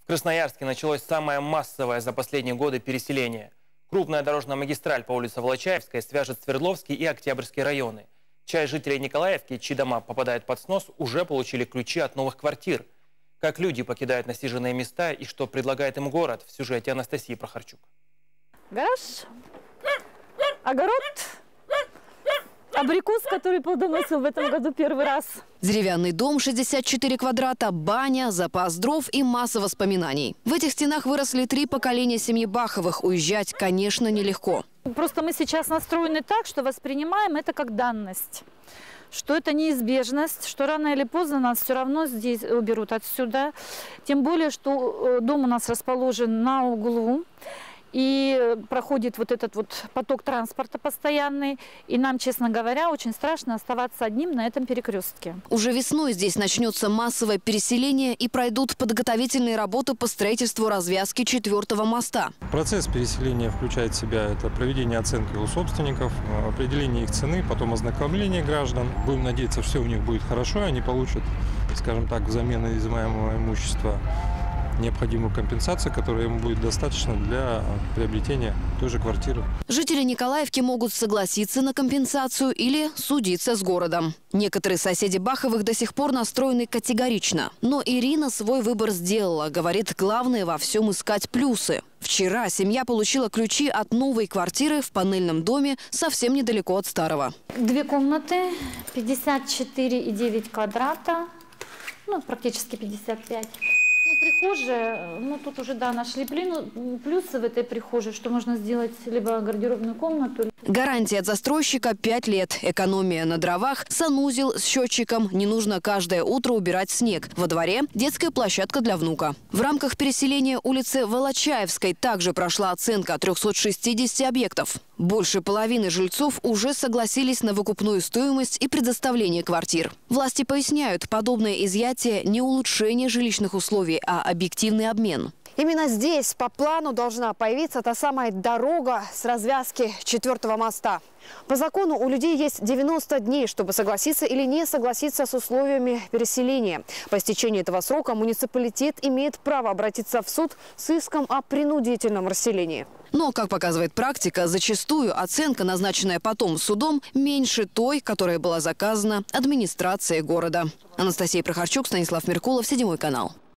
Красноярске началось самое массовое за последние годы переселение. Крупная дорожная магистраль по улице Волочаевская свяжет Свердловский и Октябрьский районы. Часть жителей Николаевки, чьи дома попадают под снос, уже получили ключи от новых квартир. Как люди покидают насиженные места и что предлагает им город, в сюжете Анастасии Прохорчук. Гараж, огород, абрикос, который плодоносил в этом году первый раз. Деревянный дом, 64 квадрата, баня, запас дров и масса воспоминаний. В этих стенах выросли 3 поколения семьи Баховых. Уезжать, конечно, нелегко. Просто мы сейчас настроены так, что воспринимаем это как данность. Что это неизбежность, что рано или поздно нас все равно здесь уберут отсюда. Тем более, что дом у нас расположен на углу. И проходит вот этот вот поток транспорта постоянный. И нам, честно говоря, очень страшно оставаться одним на этом перекрестке. Уже весной здесь начнется массовое переселение и пройдут подготовительные работы по строительству развязки 4-го моста. Процесс переселения включает в себя это проведение оценки у собственников, определение их цены, потом ознакомление граждан. Будем надеяться, все у них будет хорошо, и они получат, скажем так, взамен изымаемого имущества необходимую компенсацию, которая ему будет достаточно для приобретения той же квартиры. Жители Николаевки могут согласиться на компенсацию или судиться с городом. Некоторые соседи Баховых до сих пор настроены категорично. Но Ирина свой выбор сделала. Говорит, главное во всем искать плюсы. Вчера семья получила ключи от новой квартиры в панельном доме совсем недалеко от старого. 2 комнаты, 54,9 квадрата, ну практически 55. Прихожая, тут уже, нашли плюсы в этой прихожей, что можно сделать либо гардеробную комнату. Гарантия от застройщика 5 лет. Экономия на дровах, санузел с счетчиком. Не нужно каждое утро убирать снег. Во дворе детская площадка для внука. В рамках переселения улицы Волочаевской также прошла оценка 360 объектов. Больше половины жильцов уже согласились на выкупную стоимость и предоставление квартир. Власти поясняют, подобное изъятие не улучшение жилищных условий, а объективный обмен. Именно здесь по плану должна появиться та самая дорога с развязки 4-го моста. По закону у людей есть 90 дней, чтобы согласиться или не согласиться с условиями переселения. По истечении этого срока муниципалитет имеет право обратиться в суд с иском о принудительном расселении. Но, как показывает практика, зачастую оценка, назначенная потом судом, меньше той, которая была заказана администрацией города. Анастасия Прохорчук, Станислав Меркулов, 7 канал.